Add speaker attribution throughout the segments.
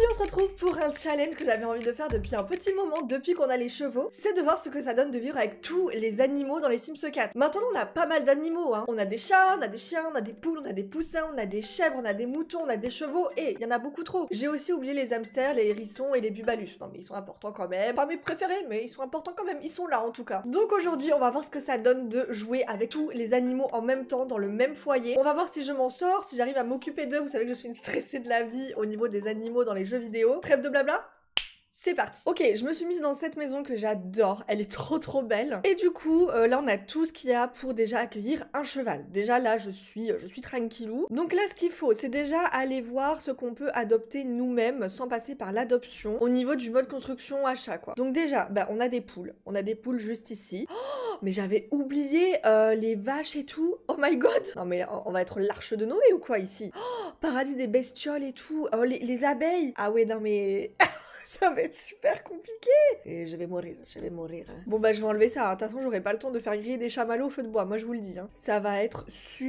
Speaker 1: Aujourd'hui on se retrouve pour un challenge que j'avais envie de faire depuis un petit moment, depuis qu'on a les chevaux. C'est de voir ce que ça donne de vivre avec tous les animaux dans les Sims 4. Maintenant on a pas mal d'animaux, hein. On a des chats, on a des chiens, on a des poules, on a des poussins, on a des chèvres, on a des moutons, on a des chevaux, et il y en a beaucoup trop. J'ai aussi oublié les hamsters, les hérissons et les bubalus. Non mais ils sont importants quand même. Pas mes préférés, mais ils sont importants quand même. Ils sont là en tout cas. Donc aujourd'hui on va voir ce que ça donne de jouer avec tous les animaux en même temps, dans le même foyer. On va voir si je m'en sors, si j'arrive à m'occuper d'eux. Vous savez que je suis une stressée de la vie au niveau des animaux dans les jeux vidéo. Trêve de blabla, c'est parti. Ok, je me suis mise dans cette maison que j'adore, elle est trop belle. Et du coup, là on a tout ce qu'il y a pour déjà accueillir un cheval. Déjà là, je suis tranquillou. Donc là, ce qu'il faut, c'est déjà aller voir ce qu'on peut adopter nous-mêmes sans passer par l'adoption au niveau du mode construction achat quoi. Donc déjà, bah, on a des poules. On a des poules juste ici. Oh, mais j'avais oublié les vaches et tout. Oh my god. Non mais on va être l'arche de Noé ou quoi ici? Oh, paradis des bestioles et tout. Oh, les abeilles. Ah ouais, non mais... Ça va être super compliqué. Et je vais mourir, hein. Bon bah je vais enlever ça, hein. De toute façon j'aurai pas le temps de faire griller des chamallows au feu de bois, moi je vous le dis, hein. Ça va être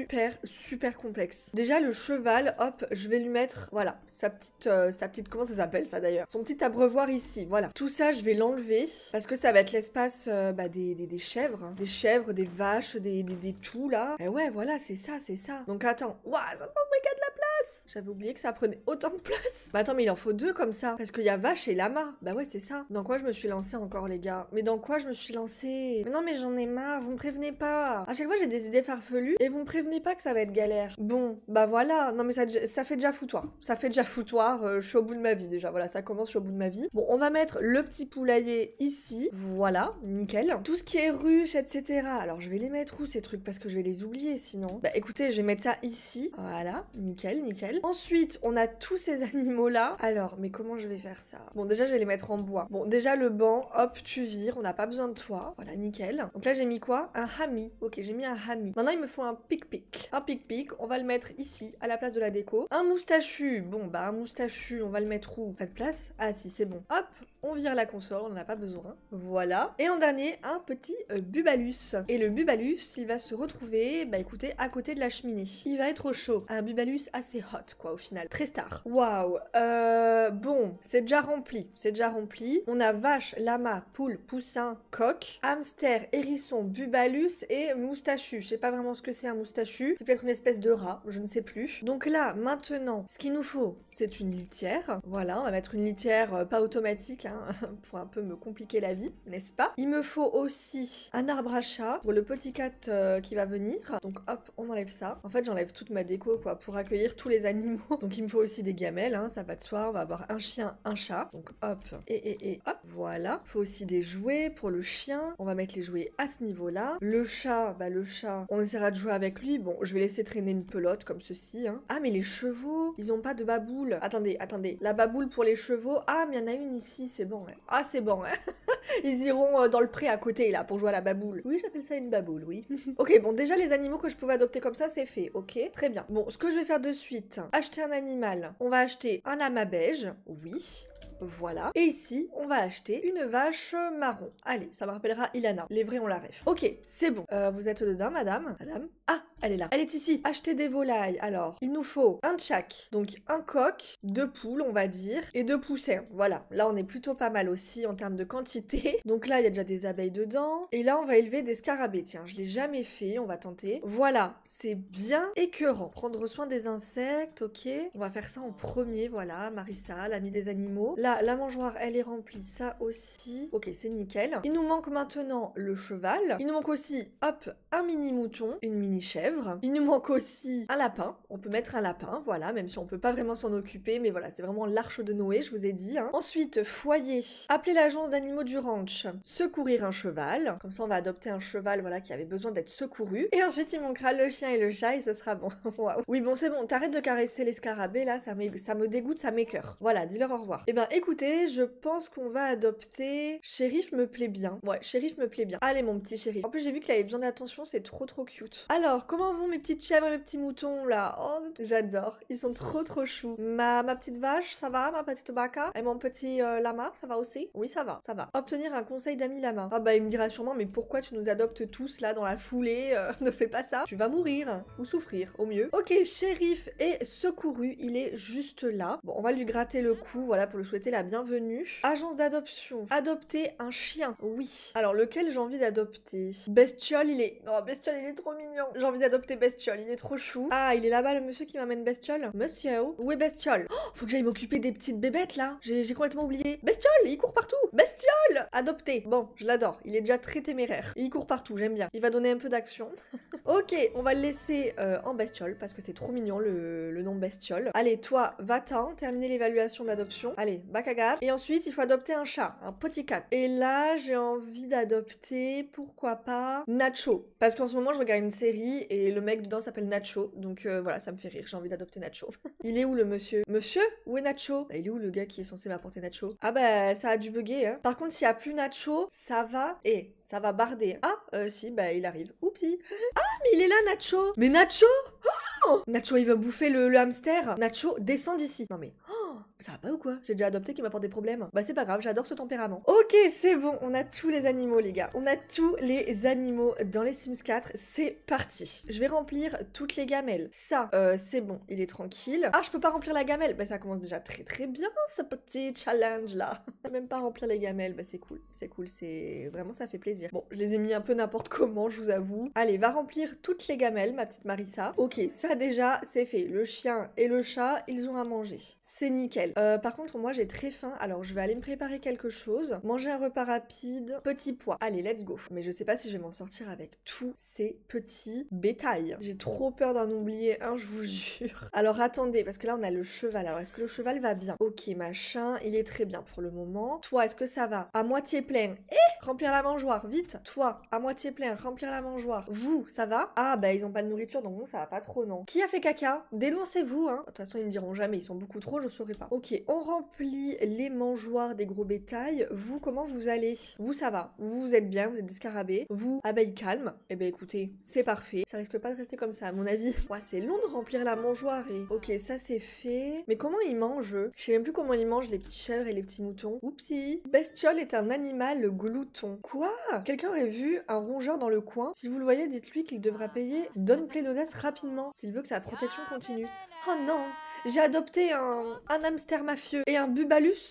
Speaker 1: super complexe. Déjà le cheval, hop, je vais lui mettre, voilà, sa petite, comment ça s'appelle ça d'ailleurs? Son petit abreuvoir ici, voilà. Tout ça je vais l'enlever, parce que ça va être l'espace des chèvres, hein. Des chèvres, des vaches, des tout là. Et ouais voilà, c'est ça. Donc attends, waouh, ça prend méga de la place. J'avais oublié que ça prenait autant de place. Bah attends, mais il en faut deux comme ça, parce qu'il y a vache et lama. Bah ouais, c'est ça. Dans quoi je me suis lancée encore, les gars? Mais dans quoi je me suis lancée? Mais non, mais j'en ai marre, vous me prévenez pas. À chaque fois, j'ai des idées farfelues et vous me prévenez pas que ça va être galère. Bon, bah voilà. Non, mais ça fait déjà foutoir. Ça fait déjà foutoir. Je suis au bout de ma vie déjà. Voilà, ça commence, je suis au bout de ma vie. Bon, on va mettre le petit poulailler ici. Voilà, nickel. Tout ce qui est ruche, etc. Alors, je vais les mettre où ces trucs? Parce que je vais les oublier sinon. Bah écoutez, je vais mettre ça ici. Voilà, nickel. Ensuite, on a tous ces animaux-là. Alors, mais comment je vais faire ça? Bon, déjà, je vais les mettre en bois. Bon, déjà, le banc, hop, tu vires. On n'a pas besoin de toi. Voilà, nickel. Donc là, j'ai mis quoi? Un hami. Ok, j'ai mis un hami. Maintenant, il me faut un pic-pic. Un pic-pic, on va le mettre ici, à la place de la déco. Un moustachu. Bon, bah, un moustachu, on va le mettre où? Pas de place? Ah, si, c'est bon. Hop, on vire la console, on n'en a pas besoin. Voilà. Et en dernier, un petit bubalus. Et le bubalus, il va se retrouver, bah écoutez, à côté de la cheminée. Il va être au chaud. Un bubalus assez hot, quoi, au final. Très star. Waouh. Bon, c'est déjà rempli. On a vache, lama, poule, poussin, coq, hamster, hérisson, bubalus et moustachu. Je sais pas vraiment ce que c'est un moustachu. C'est peut-être une espèce de rat, je ne sais plus. Donc là, maintenant, ce qu'il nous faut, c'est une litière. Voilà, on va mettre une litière pas automatique, hein, pour un peu me compliquer la vie, n'est-ce pas? Il me faut aussi un arbre à chat pour le petit cat qui va venir. Donc hop, on enlève ça. En fait, j'enlève toute ma déco, quoi, pour accueillir tous les animaux. Donc il me faut aussi des gamelles, hein, ça va de soi. On va avoir un chien, un chat. Donc hop, et hop, voilà. Il faut aussi des jouets pour le chien. On va mettre les jouets à ce niveau-là. Le chat, bah le chat, on essaiera de jouer avec lui. Bon, je vais laisser traîner une pelote comme ceci, hein. Ah, mais les chevaux, ils ont pas de baboule. Attendez. La baboule pour les chevaux. Ah, mais il y en a une ici, c'est bon, hein. Ah, c'est bon, hein. Ils iront dans le pré à côté, là, pour jouer à la baboule. Oui, j'appelle ça une baboule, oui. Ok, bon, déjà, les animaux que je pouvais adopter comme ça, c'est fait. Ok, très bien. Bon, ce que je vais faire de suite, acheter un animal. On va acheter un lama beige, oui. Voilà. Et ici, on va acheter une vache marron. Allez, ça me rappellera Ilana. Les vrais, on la rêve. Ok, c'est bon. Vous êtes dedans, madame? Madame? Ah, elle est là. Elle est ici. Acheter des volailles. Alors, il nous faut un tchak. Donc, un coq, 2 poules, on va dire, et 2 poussins. Voilà. Là, on est plutôt pas mal aussi en termes de quantité. Donc là, il y a déjà des abeilles dedans. Et là, on va élever des scarabées. Tiens, je l'ai jamais fait. On va tenter. Voilà. C'est bien écœurant. Prendre soin des insectes, ok. On va faire ça en premier. Voilà. Marissa, l'amie des animaux. Là, la mangeoire, elle est remplie, ça aussi. Ok, c'est nickel. Il nous manque maintenant le cheval. Il nous manque aussi, hop, un mini mouton, une mini chèvre. Il nous manque aussi un lapin. On peut mettre un lapin, voilà, même si on peut pas vraiment s'en occuper, mais voilà, c'est vraiment l'arche de Noé, je vous ai dit, hein. Ensuite, foyer. Appeler l'agence d'animaux du ranch. Secourir un cheval. Comme ça, on va adopter un cheval, voilà, qui avait besoin d'être secouru. Et ensuite, il manquera le chien et le chat, et ce sera bon. Waouh. Oui, bon, c'est bon, t'arrêtes de caresser les scarabées, là, ça me dégoûte, ça m'écoeure. Voilà, dis-leur au revoir. Eh ben, écoutez, je pense qu'on va adopter... Shérif me plaît bien. Ouais, Shérif me plaît bien. Allez, mon petit Shérif. En plus, j'ai vu qu'il avait besoin d'attention, c'est trop cute. Alors, Alors, comment vont mes petites chèvres et mes petits moutons là? Oh, j'adore. Ils sont trop choux. Ma petite vache, ça va? Ma petite vaca? Et mon petit lama, ça va aussi? Oui, ça va, ça va. Obtenir un conseil d'ami lama. Ah bah, il me dira sûrement, mais pourquoi tu nous adoptes tous là dans la foulée? Ne fais pas ça. Tu vas mourir. Ou souffrir, au mieux. Ok, shérif est secouru. Il est juste là. Bon, on va lui gratter le cou, voilà, pour lui souhaiter la bienvenue. Agence d'adoption. Adopter un chien. Oui. Alors, lequel j'ai envie d'adopter? Bestiole, il est... Oh, Bestiole, il est trop mignon. J'ai envie d'adopter Bestiole, il est trop chou. Ah, il est là-bas, le monsieur qui m'amène Bestiole. Monsieur, où est Bestiole? Oh, faut que j'aille m'occuper des petites bébêtes, là. J'ai complètement oublié. Bestiole, il court partout. Bestiole! Adopté. Bon, je l'adore. Il est déjà très téméraire. Il court partout, j'aime bien. Il va donner un peu d'action. Ok, on va le laisser en Bestiole, parce que c'est trop mignon, le nom Bestiole. Allez, toi, va-t'en, terminer l'évaluation d'adoption. Allez, bac à gare. Et ensuite, il faut adopter un chat, un petit cat. Et là, j'ai envie d'adopter, pourquoi pas, Nacho. Parce qu'en ce moment, je regarde une série et le mec dedans s'appelle Nacho. Donc voilà, ça me fait rire, j'ai envie d'adopter Nacho. Il est où le monsieur? Monsieur? Où est Nacho? Bah, il est où le gars qui est censé m'apporter Nacho? Ah bah, ça a dû bugger, hein. Par contre, s'il n'y a plus Nacho, ça va... ça va barder. Ah, si, bah, il arrive. Oupsie. Ah, mais il est là, Nacho. Mais Nacho? Oh, Nacho, il va bouffer le hamster. Nacho, descends d'ici. Non mais... Oh, ça va pas ou quoi? J'ai déjà adopté qui m'apporte des problèmes. Bah c'est pas grave, j'adore ce tempérament. Ok, c'est bon, on a tous les animaux les gars. On a tous les animaux dans les Sims 4. C'est parti. Je vais remplir toutes les gamelles. Ça, c'est bon, il est tranquille. Ah, je peux pas remplir la gamelle. Bah ça commence déjà très bien ce petit challenge là. Même pas remplir les gamelles, bah c'est cool. C'est cool, c'est... Vraiment ça fait plaisir. Bon, je les ai mis un peu n'importe comment, je vous avoue. Allez, va remplir toutes les gamelles, ma petite Marissa. Ok, ça déjà, c'est fait. Le chien et le chat, ils ont à manger. C'est nickel. Par contre, moi, j'ai très faim. Alors, je vais aller me préparer quelque chose. Manger un repas rapide. Petit pois. Allez, let's go. Mais je sais pas si je vais m'en sortir avec tous ces petits bétails. J'ai trop peur d'en oublier un, je vous jure. Alors, attendez, parce que là, on a le cheval. Alors, est-ce que le cheval va bien? Ok, machin. Il est très bien pour le moment. Toi, est-ce que ça va? À moitié plein. Remplir la mangeoire, vite. Toi, à moitié plein, remplir la mangeoire. Vous, ça va? Ah, bah, ils ont pas de nourriture, donc bon, ça va pas trop, non. Qui a fait caca? Dénoncez-vous, hein. De toute façon, ils me diront jamais, ils sont beaucoup trop, je saurais pas. Ok, on remplit les mangeoires des gros bétails. Vous, comment vous allez? Vous, ça va. Vous êtes bien, vous êtes des scarabées. Vous, ah bah, il calme. Eh ben, écoutez, c'est parfait. Ça risque pas de rester comme ça, à mon avis. Ouais, c'est long de remplir la mangeoire et... Ok, ça, c'est fait. Mais comment ils mangent? Je sais même plus comment ils mangent les petits chèvres et les petits moutons. Oupsie. Bestiole est un animal glouton. Quoi? Quelqu'un aurait vu un rongeur dans le coin? Si vous le voyez, dites-lui qu'il devra payer Don Plénodès rapidement s'il veut que sa protection continue. Oh non! J'ai adopté un hamster mafieux et un bubalus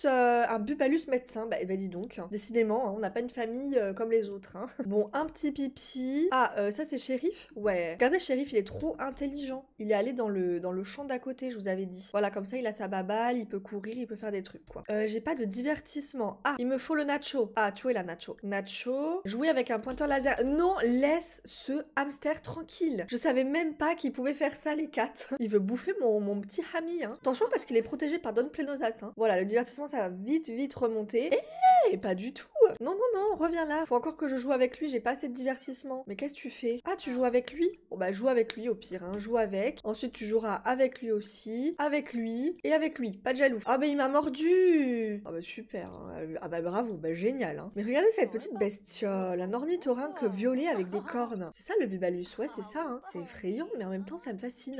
Speaker 1: médecin. Bah dis donc, hein. Décidément, hein, on n'a pas une famille comme les autres. Hein. Bon, un petit pipi. Ah, ça c'est Shérif? Ouais. Regardez, Shérif, il est trop intelligent. Il est allé dans le champ d'à côté, je vous avais dit. Voilà, comme ça, il a sa baballe, il peut courir, il peut faire des trucs, quoi. J'ai pas de divertissement. Ah, il me faut le Nacho. Ah, tu es la Nacho. Nacho. Jouer avec un pointeur laser. Non, laisse ce hamster tranquille. Je savais même pas qu'il pouvait faire ça, les quatre. Il veut bouffer mon petit ami, hein. Attention parce qu'il est protégé par Don Plénosas, hein. Voilà, le divertissement, ça va vite remonter. Pas du tout. Non, reviens là. Faut encore que je joue avec lui, j'ai pas assez de divertissement. Mais qu'est-ce que tu fais? Ah, tu joues avec lui? Bon bah, joue avec lui au pire, hein. Joue avec. Ensuite, tu joueras avec lui aussi, avec lui et avec lui. Pas de jaloux. Ah bah, il m'a mordu. Ah bah, super. Hein. Ah bah, bravo. Bah, génial, hein. Mais regardez cette petite bestiole. Un ornithorynque violet avec des cornes. C'est ça le bubalus? Ouais, c'est ça, hein. C'est effrayant, mais en même temps, ça me fascine.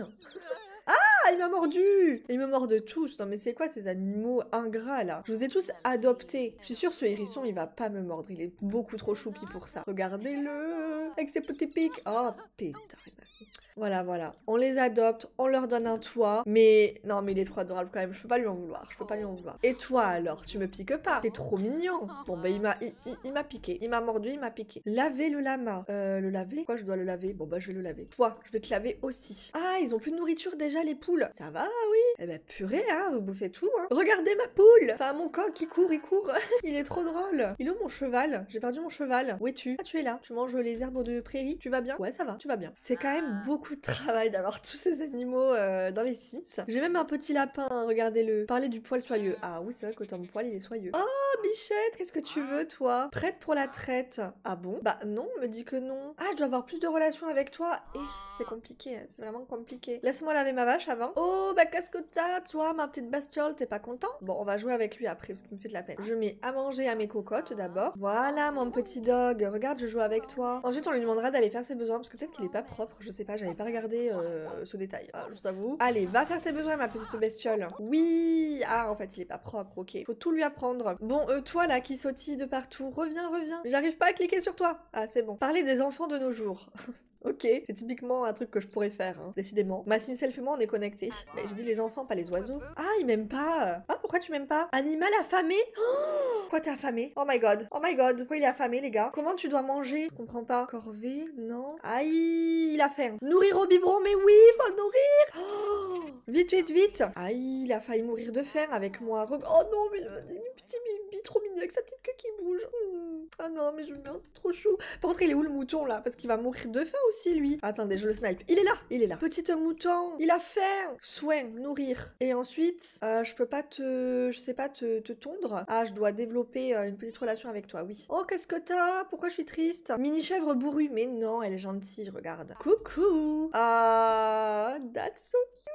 Speaker 1: Ah, il m'a mordu! Il me mord de tous. Non mais c'est quoi ces animaux ingrats là? Je vous ai tous adoptés. Je suis sûre ce hérisson il va pas me mordre. Il est beaucoup trop choupi pour ça. Regardez-le avec ses petits pics. Oh pétard. Voilà. On les adopte, on leur donne un toit. Mais non mais il est trop adorable quand même. Je peux pas lui en vouloir. Et toi alors? Tu me piques pas? T'es trop mignon. Bon bah il m'a piqué. Il m'a mordu, il m'a piqué. Laver le lama. Le laver? Pourquoi je dois le laver? Bon bah je vais le laver. Toi, je vais te laver aussi. Ah, ils ont plus de nourriture déjà les poules. Ça va, oui. Eh ben purée, hein, vous bouffez tout, hein. Regardez ma poule. Enfin mon coq, il court. Il est trop drôle. Il est où mon cheval? J'ai perdu mon cheval. Où es-tu? Ah, tu es là. Tu manges les herbes de prairie. Tu vas bien? Ouais, ça va, tu vas bien. C'est quand même beaucoup beaucoup de travail d'avoir tous ces animaux dans les Sims. J'ai même un petit lapin, hein, regardez-le. Parler du poil soyeux. Ah oui, c'est vrai que ton poil, il est soyeux. Oh, Bichette, qu'est-ce que tu veux, toi? Prête pour la traite. Ah bon? Bah non, me dis que non. Ah, je dois avoir plus de relations avec toi. Et c'est compliqué, hein, c'est vraiment compliqué. Laisse-moi laver ma vache avant. Oh, bah qu'est-ce que t'as, toi, ma petite bestiole? T'es pas content? Bon, on va jouer avec lui après, parce qu'il me fait de la peine. Je mets à manger à mes cocottes, d'abord. Voilà, mon petit dog. Regarde, je joue avec toi. Ensuite, on lui demandera d'aller faire ses besoins, parce que peut-être qu'il est pas propre. Je sais pas, j'avais pas regardé ce détail. Ah, je vous avoue. Allez, va faire tes besoins, ma petite bestiole. Oui. Ah, en fait, il est pas propre, ok. Faut tout lui apprendre. Bon, toi, là, qui sautille de partout, reviens, reviens. J'arrive pas à cliquer sur toi. Ah, c'est bon. Parler des enfants de nos jours. Ok, c'est typiquement un truc que je pourrais faire, hein, décidément. Ma Simself et moi, on est connectés. Mais j'ai dit les enfants, pas les oiseaux. Ah, il m'aime pas. Ah, pourquoi tu m'aimes pas? Animal affamé? Oh, pourquoi t'es affamé? Oh my god. Oh my god. Pourquoi il est affamé, les gars? Comment tu dois manger? Je comprends pas. Corvée? Non. Aïe, il a faim. Nourrir au biberon, mais oui, faut le nourrir. Oh, vite, vite, vite. Aïe, il a failli mourir de faim avec moi. Oh non, mais le petit bibi trop mignon avec sa petite queue qui bouge. Ah non, mais je me c'est trop chou. Par contre, il est où le mouton, là? Parce qu'il va mourir de faim aussi, lui. Attendez, je le snipe. Il est là, il est là. Petite mouton, il a faim. Soin, nourrir. Et ensuite, je peux pas te... Je sais pas, te tondre. Ah, je dois développer une petite relation avec toi, oui. Oh, qu'est-ce que t'as? Pourquoi je suis triste? Mini chèvre bourrue. Mais non, elle est gentille, regarde. Coucou. Ah, that's so cute.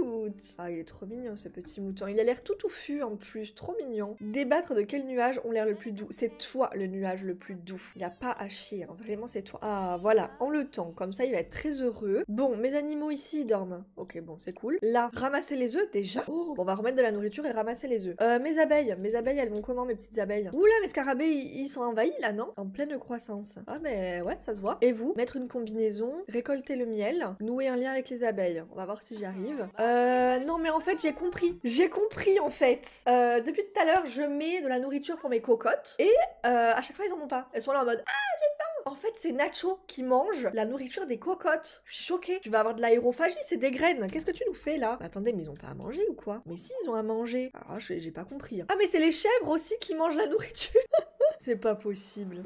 Speaker 1: Ah, il est trop mignon ce petit mouton. Il a l'air tout touffu en plus, trop mignon. Débattre de quel nuage ont l'air le plus doux. C'est toi le nuage le plus doux. Il a pas à chier, hein. Vraiment c'est toi. Ah voilà, en le temps, comme ça il va être très heureux. Bon, mes animaux ici ils dorment. Ok, bon c'est cool. Là, ramasser les œufs déjà. Oh, bon, on va remettre de la nourriture et ramasser les œufs. Mes abeilles elles vont comment mes petites abeilles? Oula, mes scarabées ils sont envahis là, non? En pleine croissance. Ah mais ouais, ça se voit. Et vous, mettre une combinaison, récolter le miel, nouer un lien avec les abeilles. On va voir si j'y arrive. Non mais en fait j'ai compris. J'ai compris en fait. Depuis tout à l'heure je mets de la nourriture pour mes cocottes et à chaque fois ils en ont pas. Elles sont là en mode ah j'ai faim. En fait c'est Nacho qui mange la nourriture des cocottes. Je suis choquée. Tu vas avoir de l'aérophagie, c'est des graines. Qu'est-ce que tu nous fais là? Attendez mais ils ont pas à manger ou quoi? Mais si ils ont à manger. Alors j'ai pas compris. Hein. Ah mais c'est les chèvres aussi qui mangent la nourriture. C'est pas possible.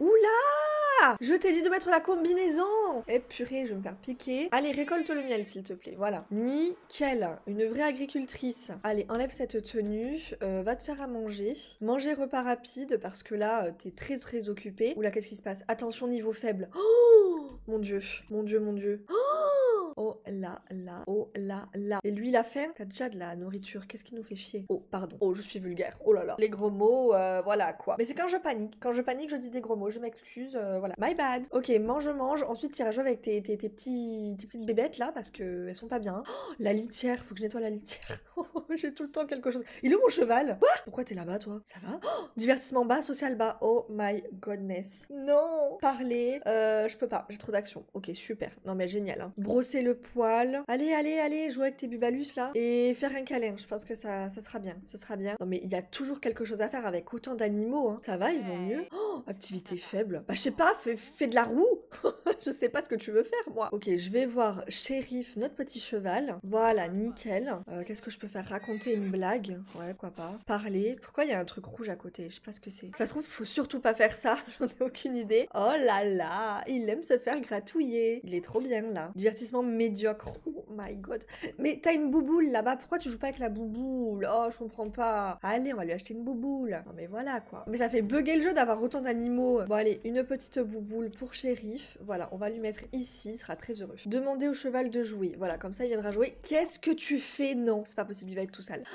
Speaker 1: Oula! Je t'ai dit de mettre la combinaison! Eh purée, je vais me faire piquer. Allez, récolte le miel, s'il te plaît. Voilà. Nickel. Une vraie agricultrice. Allez, enlève cette tenue. Va te faire à manger. Manger repas rapide, parce que là, t'es très très occupée. Oula, qu'est-ce qui se passe? Attention, niveau faible. Oh! Mon dieu. Mon dieu, mon dieu. Oh! Oh là là, oh là là. Et lui, il a faim. T'as déjà de la nourriture. Qu'est-ce qui nous fait chier? Oh, pardon. Oh, je suis vulgaire. Oh là là. Les gros mots, voilà quoi. Mais c'est quand je panique. Quand je panique, je dis des gros mots. Je m'excuse, voilà. My bad. Ok, mange. Ensuite, t'iras jouer avec tes petites bébêtes là, parce que elles sont pas bien. Oh, la litière. Faut que je nettoie la litière. J'ai tout le temps quelque chose. Il est où mon cheval? Quoi? Pourquoi t'es là-bas, toi? Ça va? Oh, divertissement bas, social bas. Oh my goodness. Non. Parler. Je peux pas. J'ai trop d'action. Ok, super. Non mais génial. Hein. Brosser le poil. Allez, allez, allez, jouer avec tes bubalus là. Et faire un câlin. Je pense que ça sera bien. Ce sera bien. Non mais il y a toujours quelque chose à faire avec autant d'animaux. Hein. Ça va, ils vont mieux. Oh, activité faible. Bah je sais pas, fais de la roue. Je sais pas ce que tu veux faire moi. Ok, je vais voir Shérif, notre petit cheval. Voilà, nickel. Qu'est-ce que je peux faire? Raconter une blague. Ouais, quoi pas. Parler. Pourquoi il y a un truc rouge à côté? Je sais pas ce que c'est. Ça se trouve, faut surtout pas faire ça. J'en ai aucune idée. Oh là là, il aime se faire gratouiller. Il est trop bien là. Divertissement médiocre. Oh my god. Mais t'as une bouboule là-bas. Pourquoi tu joues pas avec la bouboule? Oh, je comprends pas. Allez, on va lui acheter une bouboule. Non mais voilà quoi. Mais ça fait bugger le jeu d'avoir autant d'animaux. Bon allez, une petite bouboule pour Shérif. Voilà, on va lui mettre ici. Il sera très heureux. Demander au cheval de jouer. Voilà, comme ça il viendra jouer. Qu'est-ce que tu fais? Non, c'est pas possible, il va être tout sale.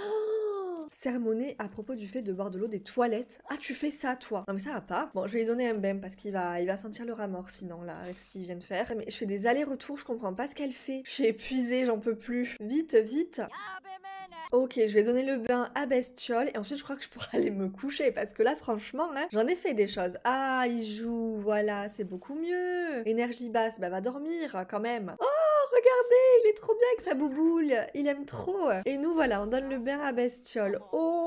Speaker 1: Sermonner à propos du fait de boire de l'eau des toilettes. Ah, tu fais ça, toi? Non, mais ça va pas. Bon, je vais lui donner un bem parce qu'il va sentir le rat mort sinon, là, avec ce qu'il vient de faire. Mais je fais des allers-retours, je comprends pas ce qu'elle fait. Je suis épuisée, j'en peux plus. Vite, vite. Ok, je vais donner le bain à Bestiole et ensuite je crois que je pourrais aller me coucher parce que là, franchement, hein, j'en ai fait des choses. Ah, il joue, voilà, c'est beaucoup mieux. Énergie basse, bah va dormir quand même. Oh, regardez, il est trop bien avec sa bouboule. Il aime trop. Et nous, voilà, on donne le bain à Bestiole.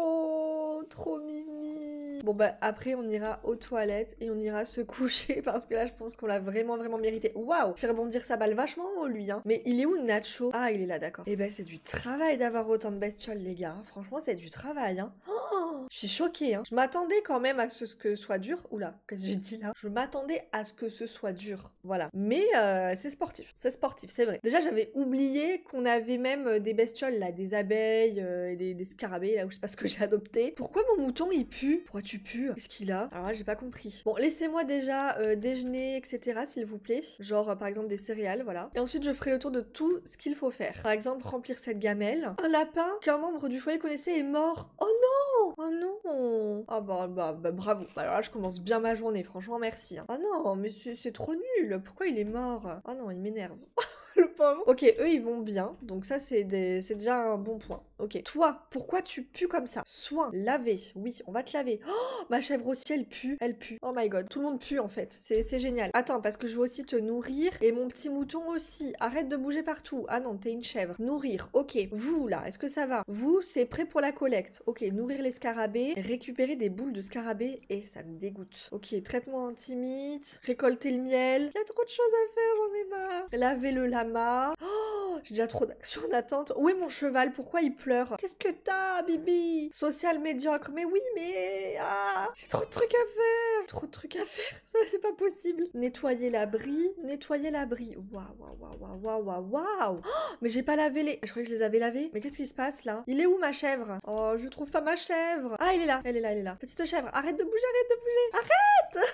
Speaker 1: Oh, trop mimi. Bon bah après on ira aux toilettes et on ira se coucher parce que là je pense qu'on l'a vraiment mérité. Waouh, fait rebondir sa balle vachement haut lui hein. Mais il est où Nacho? Ah il est là d'accord. Et bah c'est du travail d'avoir autant de bestioles les gars. Franchement c'est du travail hein. Oh, Je suis choquée, hein. Je m'attendais quand même à ce que ce soit dur. Oula, qu'est-ce que j'ai dit là? Je m'attendais à ce que ce soit dur. Voilà. Mais c'est sportif. C'est sportif, c'est vrai. Déjà, j'avais oublié qu'on avait même des bestioles là, des abeilles et des scarabées là, où je sais pas ce que j'ai adopté. Pourquoi mon mouton il pue? Pourquoi tu pues? Qu'est-ce qu'il a? Alors là, j'ai pas compris. Bon, laissez-moi déjà déjeuner, etc. s'il vous plaît. Genre, par exemple, des céréales, voilà. Et ensuite, je ferai le tour de tout ce qu'il faut faire. Par exemple, remplir cette gamelle. Un lapin qu'un membre du foyer connaissait est mort. Oh non! Oh non! Ah bah bravo. Bah, alors là, je commence bien ma journée, franchement, merci. Hein. Ah non, mais c'est trop nul. Pourquoi il est mort? Ah non, il m'énerve. Le pauvre. Ok, eux ils vont bien, donc ça c'est déjà un bon point. Ok, toi, pourquoi tu pues comme ça? Soin, laver, oui, on va te laver. Oh, ma chèvre aussi elle pue, elle pue. Oh my god, tout le monde pue en fait, c'est génial. Attends, parce que je veux aussi te nourrir, et mon petit mouton aussi. Arrête de bouger partout. Ah non, t'es une chèvre. Nourrir, ok. Vous là, est-ce que ça va? Vous, c'est prêt pour la collecte. Ok, nourrir les scarabées, récupérer des boules de scarabées, et ça me dégoûte. Ok, traitement anti-mythe, récolter le miel. Il y a trop de choses à faire, j'en ai marre. Laver le lama. Oh, j'ai déjà trop d'actions en attente. Où est mon cheval? Pourquoi il pleure? Qu'est-ce que t'as, Bibi? Social médiocre. Mais oui, mais... Ah, j'ai trop de trucs à faire. Trop de trucs à faire. Ça, c'est pas possible. Nettoyer l'abri. Nettoyer l'abri. Waouh, waouh, waouh, waouh, waouh, waouh. Oh, mais j'ai pas lavé les... Je croyais que je les avais lavés. Mais qu'est-ce qui se passe, là? Il est où, ma chèvre? Oh, je trouve pas ma chèvre. Ah, il est là. Elle est là, elle est là. Petite chèvre, arrête de bouger, arrête de bouger. Arrête.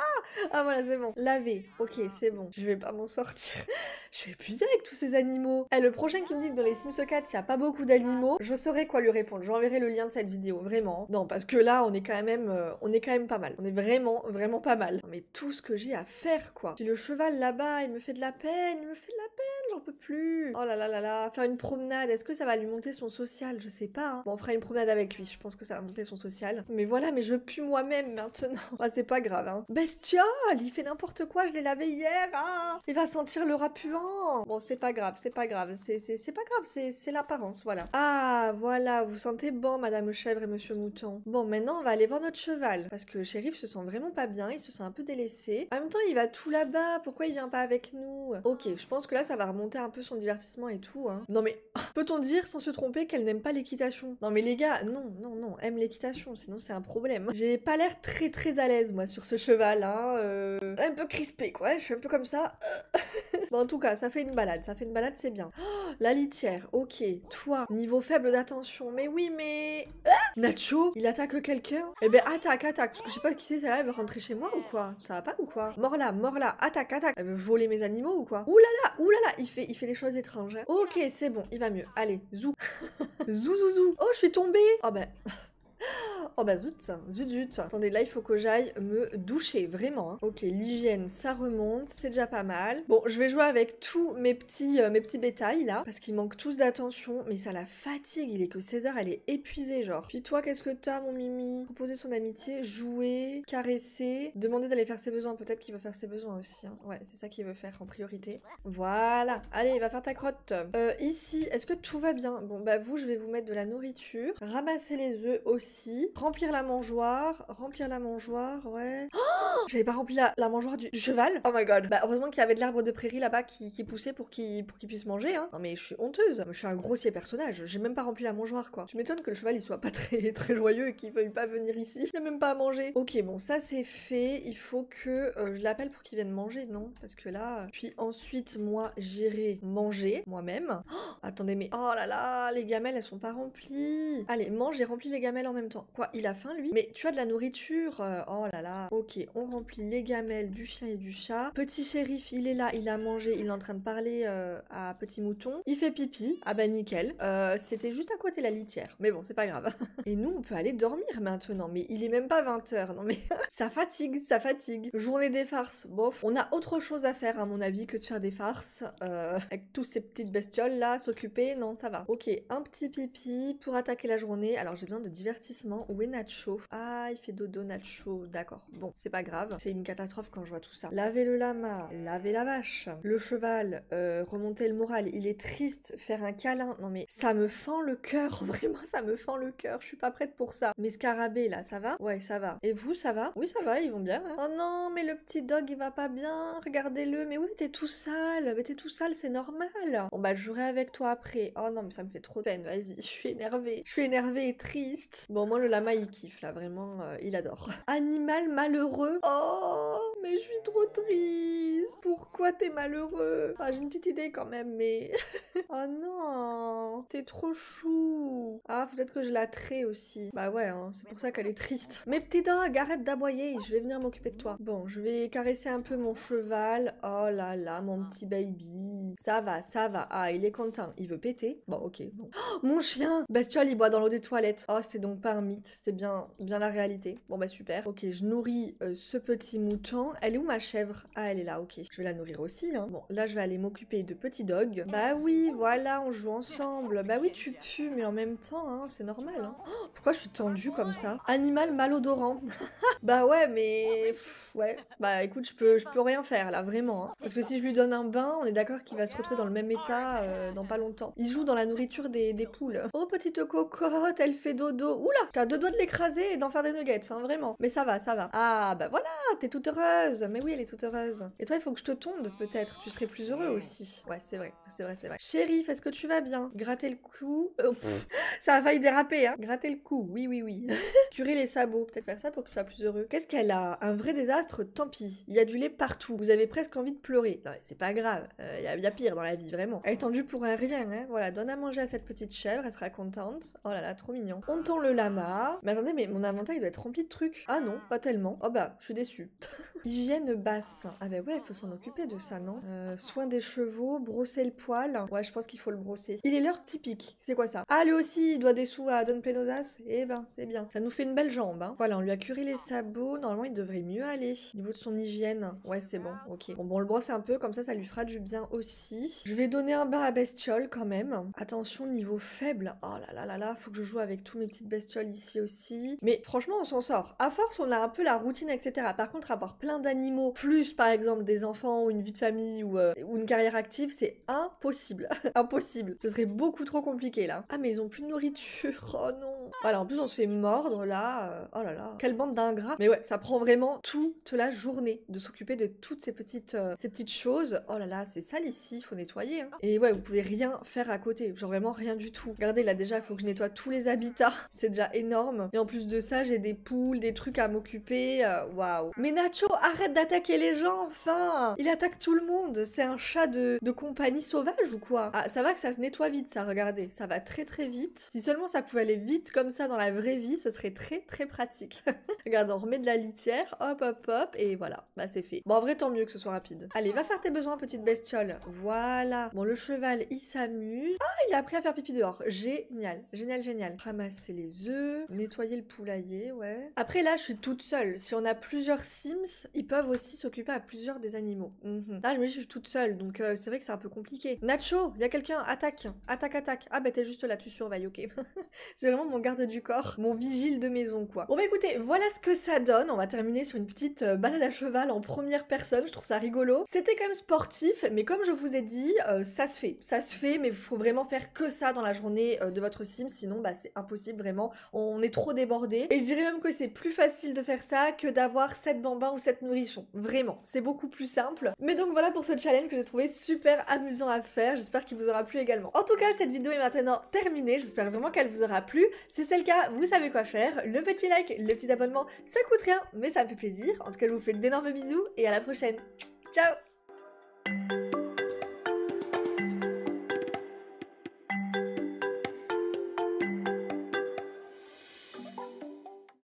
Speaker 1: Ah, voilà, c'est bon. Laver. Ok, c'est bon. Je vais pas m'en sortir. Je suis épuisée avec tous ces animaux. Eh, le prochain qui me dit que dans les Sims 4, il n'y a pas beaucoup d'animaux, je saurai quoi lui répondre. J'enverrai le lien de cette vidéo, vraiment. Non, parce que là, on est quand même pas mal. On est vraiment, vraiment pas mal. Non, mais tout ce que j'ai à faire, quoi. Puis le cheval là-bas, il me fait de la peine, il me fait de la peine, j'en peux plus. Oh là là là là. Faire une promenade, est-ce que ça va lui monter son social? Je sais pas. Hein. Bon, on fera une promenade avec lui, je pense que ça va monter son social. Mais voilà, mais je pue moi-même maintenant. Ah, c'est pas grave, hein. Bestiole, il fait n'importe quoi, je l'ai lavé hier. Ah, il va sentir le rat puant. Bon, c'est pas grave, c'est pas grave. C'est pas grave, c'est l'apparence, voilà. Ah, voilà, vous sentez bon, Madame Chèvre et Monsieur Mouton. Bon, maintenant, on va aller voir notre cheval. Parce que Shérif se sent vraiment pas bien, il se sent un peu délaissé. En même temps, il va tout là-bas, pourquoi il vient pas avec nous? Ok, je pense que là, ça va remonter un peu son divertissement et tout, hein. Non mais, peut-on dire sans se tromper qu'elle n'aime pas l'équitation? Non mais les gars, non, non, non, aime l'équitation, sinon c'est un problème. J'ai pas l'air très très à l'aise, moi, sur ce cheval, hein. Un peu crispé, quoi, je suis un peu comme ça. Bon, en tout cas, ça fait une balade, c'est bien. Oh, la litière, ok. Toi, niveau faible d'attention, mais oui, mais... Ah, Nacho, il attaque quelqu'un? Eh ben, attaque, parce que je sais pas qui c'est, celle-là, elle veut rentrer chez moi ou quoi? Ça va pas ou quoi? Mort là, attaque. Elle veut voler mes animaux ou quoi? Ouh là là, il fait des choses étranges. Hein. Ok, c'est bon, il va mieux. Allez, zou. Zou. Oh, je suis tombée. Oh ben... Oh bah zut. Attendez, là il faut que j'aille me doucher, vraiment. Hein. Ok, l'hygiène, ça remonte, c'est déjà pas mal. Bon, je vais jouer avec tous mes petits bétails là, parce qu'ils manquent tous d'attention, mais ça la fatigue, il est que 16h, elle est épuisée genre. Puis toi, qu'est-ce que t'as mon Mimi? Proposer son amitié, jouer, caresser, demander d'aller faire ses besoins, peut-être qu'il veut faire ses besoins aussi. Hein. Ouais, c'est ça qu'il veut faire en priorité. Voilà, allez, va faire ta crotte. Ici, est-ce que tout va bien? Bon bah vous, je vais vous mettre de la nourriture, ramasser les œufs aussi. Remplir la mangeoire, ouais. Oh, j'avais pas rempli la mangeoire du cheval. Oh my god. Bah heureusement qu'il y avait de l'arbre de prairie là-bas qui poussait pour qu'il puisse manger, hein. Non mais je suis honteuse. Je suis un grossier personnage. J'ai même pas rempli la mangeoire, quoi. Je m'étonne que le cheval il soit pas très très joyeux et qu'il veuille pas venir ici. Il a même pas à manger. Ok, bon ça c'est fait. Il faut que je l'appelle pour qu'il vienne manger, non? Parce que là... Puis ensuite, moi, j'irai manger moi-même. Oh, attendez, mais... Oh là là, les gamelles, elles sont pas remplies. Allez, mange et remplis les gamelles en même temps. Quoi, il a faim lui? Mais tu as de la nourriture? Oh là là. Ok, on remplit les gamelles du chien et du chat. Petit shérif, il est là, il a mangé, il est en train de parler à petit mouton. Il fait pipi. Ah bah nickel. C'était juste à côté la litière. Mais bon, c'est pas grave. Et nous, on peut aller dormir maintenant. Mais il est même pas 20h. Non mais ça fatigue. Journée des farces. Bof. On a autre chose à faire à mon avis que de faire des farces. Avec tous ces petites bestioles là, s'occuper. Non, ça va. Ok, un petit pipi pour attaquer la journée. Alors j'ai besoin de divertissement. Où est Nacho? Ah, il fait dodo Nacho. D'accord. Bon, c'est pas grave. C'est une catastrophe quand je vois tout ça. Laver le lama, laver la vache, le cheval, remonter le moral. Il est triste, faire un câlin. Non mais ça me fend le cœur. Vraiment, ça me fend le cœur. Je suis pas prête pour ça. Mes scarabées là, ça va? Ouais, ça va. Et vous, ça va? Oui, ça va, ils vont bien. Hein. Oh non, mais le petit dog, il va pas bien. Regardez-le. Mais oui, mais t'es tout sale. Mais t'es tout sale, c'est normal. Bon bah, je jouerai avec toi après. Oh non, mais ça me fait trop de peine. Vas-y, je suis énervée. Je suis énervée et triste. Bon, moi, le lama, Thomas, il kiffe, là, vraiment, il adore. Animal malheureux. Oh, mais je suis trop triste. Pourquoi t'es malheureux? J'ai une petite idée quand même, mais... Oh non, t'es trop chou. Ah, peut-être que je la traite aussi. Bah ouais, hein, c'est pour ça qu'elle est triste. Mais petit dog, arrête d'aboyer, je vais venir m'occuper de toi. Bon, je vais caresser un peu mon cheval. Oh là là, mon petit baby. Ça va, ça va. Ah, il est content. Il veut péter. Bon, ok, bon. Oh, mon chien! Bestiole, il boit dans l'eau des toilettes. Oh, c'était donc pas un mythe, c'était bien la réalité. Bon bah super. Ok, je nourris ce petit mouton. Elle est où ma chèvre? Ah, elle est là, ok. Je vais la nourrir aussi, hein. Bon, là, je vais aller m'occuper de petit dog. Bah oui, voilà, on joue ensemble. Bah oui, tu pues, mais en même temps, hein, c'est normal. Hein. Oh, pourquoi je suis tendue comme ça? Animal malodorant. Bah ouais, mais... Pff, ouais. Bah écoute, je peux rien faire, là, vraiment. Hein. Parce que si je lui donne un bain, on est d'accord qu'il va se retrouver dans le même état dans pas longtemps. Il joue dans la nourriture des poules. Oh, petite cocotte, elle fait dodo. Oula, t'as 2 doigts de l'écraser et d'en faire des nuggets, hein, vraiment. Mais ça va, ça va. Ah, bah voilà, t'es toute heureuse. Mais oui, elle est toute heureuse. Et toi, il faut que je te tonde, peut-être. Tu serais plus heureux aussi. Ouais, c'est vrai, c'est vrai, c'est vrai. Chérie, est-ce que tu vas bien? Gratter le cou. Ça a failli déraper, hein. Gratter le cou, oui, oui, oui. Curer les sabots. Peut-être faire ça pour que tu sois plus heureux. Qu'est-ce qu'elle a? Un vrai désastre? Tant pis. Il y a du lait partout. Vous avez presque envie de pleurer. Non, c'est pas grave. Y a pire dans la vie, vraiment. Elle est tendue pour un rien, hein. Voilà, donne à manger à cette petite chèvre, elle sera contente. Oh là là, trop mignon. On tend le lama. Mais attendez, mais mon inventaire, il doit être rempli de trucs. Ah non, pas tellement. Oh bah, je suis déçue. Hygiène basse. Ah bah ouais, il faut s'en occuper de ça, non? Soin des chevaux, brosser le poil. Ouais, je pense qu'il faut le brosser. Il est l'heure typique. C'est quoi ça? Ah, lui aussi, il doit des sous à Don Penosas. Eh ben, c'est bien. Ça nous fait une belle jambe, hein. Voilà, on lui a curé les sabots. Normalement, il devrait mieux aller. Au niveau de son hygiène. Ouais, c'est bon. Ok. Bon, on le brosse un peu, comme ça lui fera du bien aussi. Je vais donner un bain à bestiole quand même. Attention, niveau faible. Oh là là là là, faut que je joue avec tous mes petites bestioles ici aussi. Mais franchement, on s'en sort. À force, on a un peu la routine, etc. Par contre, avoir plein d'animaux, plus par exemple des enfants ou une vie de famille ou une carrière active, c'est impossible. Impossible. Ce serait beaucoup trop compliqué là. Ah, mais ils ont plus de nourriture. Oh non. Voilà, en plus, on se fait mordre là. Oh là là. Quelle bande d'ingrats. Mais ouais, ça prend vraiment toute la journée de s'occuper de toutes ces petites choses. Oh là là, c'est sale ici, faut nettoyer. Hein. Et ouais, vous pouvez rien faire à côté. Genre vraiment rien du tout. Regardez, là déjà, il faut que je nettoie tous les habitats. C'est déjà énorme. Et en plus de ça, j'ai des poules, des trucs à m'occuper. Waouh. Mais Nacho, arrête d'attaquer les gens, enfin. Il attaque tout le monde. C'est un chat de compagnie sauvage ou quoi? Ah, ça va que ça se nettoie vite, ça, regardez. Ça va très très vite. Si seulement ça pouvait aller vite comme ça dans la vraie vie, ce serait très très pratique. Regarde, on remet de la litière, hop hop hop, et voilà. Bah c'est fait. Bon, en vrai, tant mieux que ce soit rapide. Allez, va faire tes besoins, petite bestiole. Voilà. Bon, le cheval, il s'amuse. Ah, il a appris à faire pipi dehors. Génial. Génial, génial. Ramasser les œufs, nettoyer le poulailler, ouais. Après, là, je suis toute seule. Si on a plusieurs Sims, ils peuvent aussi s'occuper à plusieurs des animaux. Là, je me dis, je suis toute seule, donc c'est vrai que c'est un peu compliqué. Nacho, il y a quelqu'un, attaque. Attaque, attaque. Ah, bah t'es juste là, tu surveilles, ok. C'est vraiment mon garde du corps, mon vigile de maison, quoi. Bon, bah écoutez, voilà ce que ça donne. On va terminer sur une petite balade à cheval en première personne. Je trouve ça rigolo. C'était quand même sportif, mais comme je vous ai dit, ça se fait. Ça se fait, mais il faut vraiment faire que ça dans la journée de votre sim, sinon, bah c'est impossible, vraiment. On est trop débordé. Et je dirais même que c'est plus facile de faire ça que d'avoir 7 bambins ou 7 nourrissons. Vraiment, c'est beaucoup plus simple. Mais donc voilà pour ce challenge que j'ai trouvé super amusant à faire. J'espère qu'il vous aura plu également. En tout cas, cette vidéo est maintenant terminée. J'espère vraiment qu'elle vous aura plu. Si c'est le cas, vous savez quoi faire. Le petit like, le petit abonnement, ça coûte rien, mais ça me fait plaisir. En tout cas, je vous fais d'énormes bisous et à la prochaine. Ciao!